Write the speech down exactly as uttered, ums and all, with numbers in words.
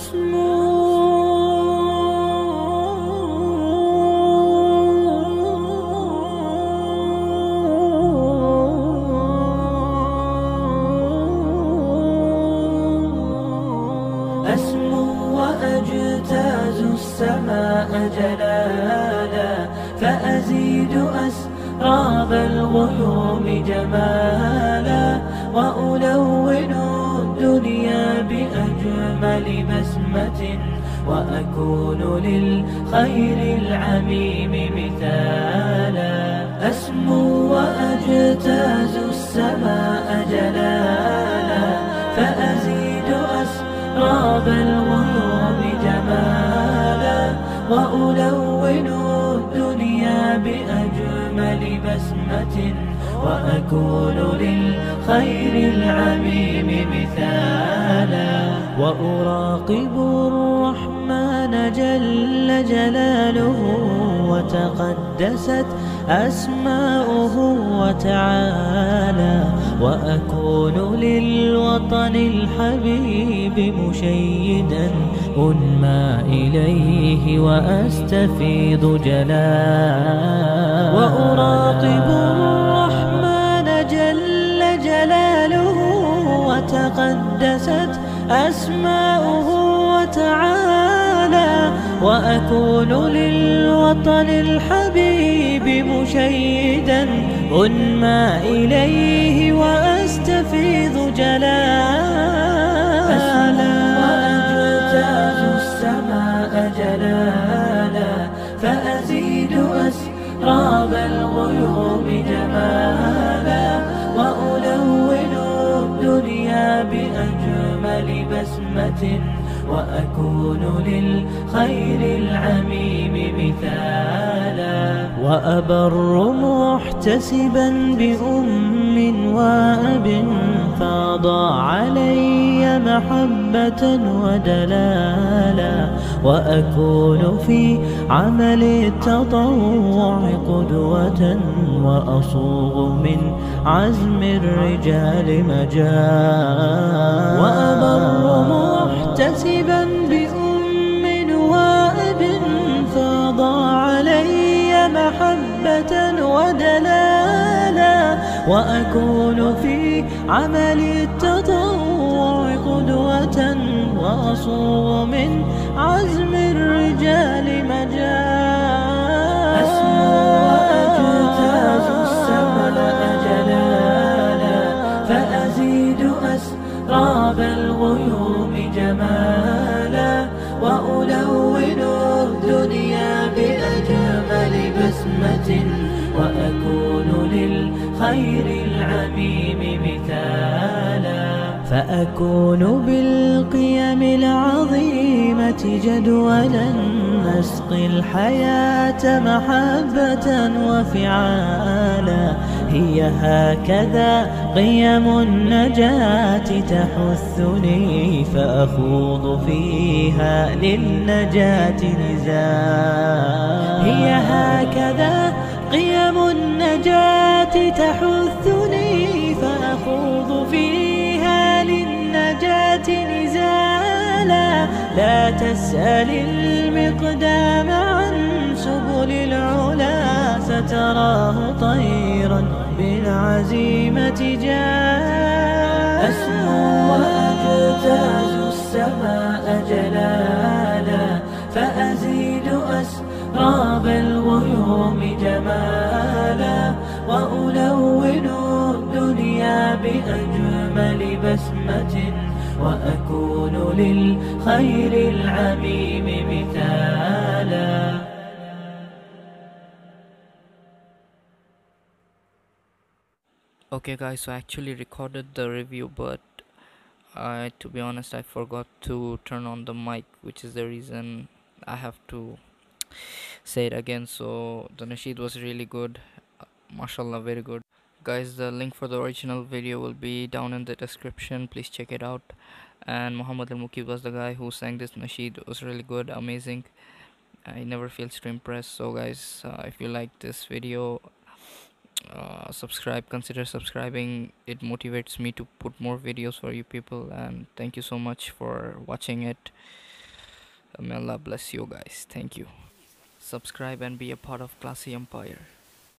أسمو وأجتاز السماء جلالا، فأزيد أسراب الغيوم جمالا، وألون الدنيا بأجمل بسمة، وأكون للخير العميم مثالا. أسمو وأجتاز السماء جلالا، فأزيد أسراب الغيوم جمالا، وألون الدنيا بأجمل بسمة، وأكون للخير العميم مثالا. وأراقب الرحمن جل جلاله، وتقدست أسماؤه وتعالى، وأكون للوطن الحبيب مشيدا أنمى إليه وأستفيض جلالا. وأراقب الرحمن جل جلاله، وتقدست أسماؤه وتعالى، وأكون للوطن الحبيب مشيدا أنمى إليه وأستفيض جلالا. وأجتاز السماء جلالا، فأزيد أسراب الغيوم جمالا، وألون الدنيا بأجمل بسمة، وأكون للخير العميم مثالا. وأبر محتسبا بأم وأب، فاض علي محبة ودلالا، وأكون في عمل التطوع قدوة، وأصوغ من عزم الرجال مجال. وأبر محتسبا بأم وأب، فاض علي محبة ودلالا، وأكون في عمل التطوع قدوة، وأصوغ من عزم الرجال مجال. أسمو وأجتاز السماء جلالا، فأزيد أسراب الغيوم جمالا، وألون الدنيا بأجمل بسمة، وأكون للخير العميم مثالا. فأكون بالقيم العظيمة جدولا، نسقي الحياة محبة وفعالا. هي هكذا قيم النجاة تحثني، فأخوض فيها للنجاة نزالا. هي هكذا قيم النجاة تحثني، فأخوض فيها للنجاة نزالا. لا تسأل المقدام عن سبل العلا، ستراه طيرا بالعزيمة جاء. أسمو وأجتاز السماء جلالا، فأزيد أسراب الغيوم جمالا، وألون الدنيا بأجمل بسمة، وأكون للخير العميم مثالا. Okay guys, so I actually recorded the review, but uh, to be honest I forgot to turn on the mic, which is the reason I have to say it again. So the nasheed was really good, uh, mashallah, very good. Guys, the link for the original video will be down in the description, please check it out. And Muhammad Al Muqib was the guy who sang this nasheed. It was really good, amazing. I never fails to impress. So guys, uh, if you like this video, uh, subscribe, consider subscribing. It motivates me to put more videos for you people, and thank you so much for watching it. May Allah bless you guys. Thank you. Subscribe and be a part of Classy Empire.